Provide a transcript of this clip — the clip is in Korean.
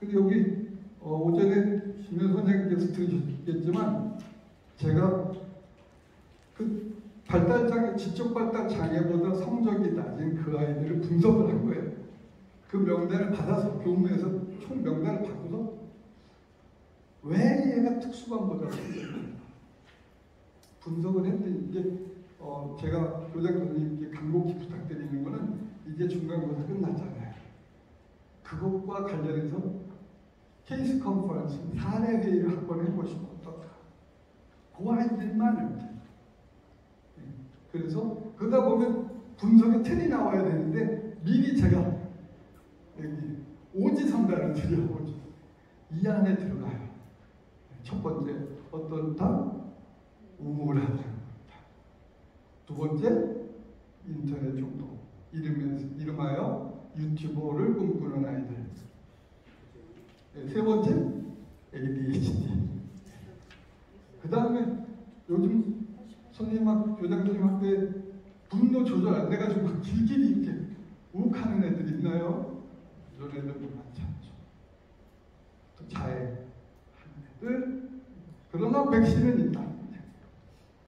근데 여기 오전에 김현 선생님께서 들으셨겠지만 제가 그 발달장애, 지적 발달 장애보다 성적이 낮은 그 아이들을 분석을 한 거예요. 그 명단을 받아서 교무에서 총 명단을 받고서 왜 얘가 특수반보다 분석을 했더니 이제 제가 교장 선생님께 간곡히 부탁드리는 거는 이제 중간고사 끝났잖아요. 그것과 관련해서 케이스 컨퍼런스 사례 회의를 한번 해보시면 어떨까? 그 아이들만 이렇게. 그래서 그러다 보면 분석의 틀이 나와야 되는데 미리 제가 여기 오지선다를 드려보죠. 이 안에 들어가요. 첫 번째 어떻다? 우울하다. 두 번째 인터넷 중독. 이름하여 유튜버를 꿈꾸는 아이들. 세 번째 ADHD. 그 다음에 요즘 교장 선생님 학교에 분노 조절 안 돼가지고 막 길길이 이렇게 욱하는 애들 있나요? 이런 애들도 많지 않죠. 또 자해하는 애들. 그러나 백신은 있다.